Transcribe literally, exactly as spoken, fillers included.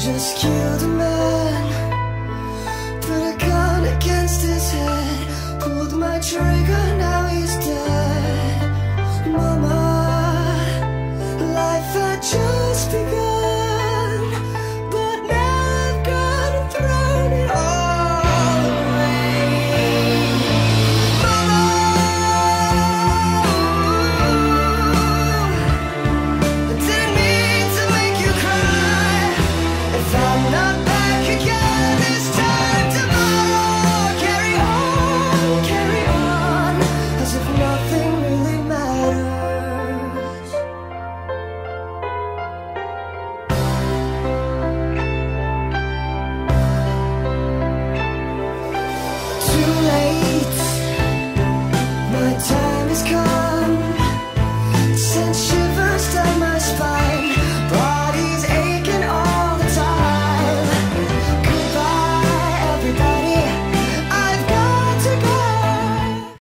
just killed a man, put a gun against his head, pulled my trigger, now he's dead. Mama, life had just begun.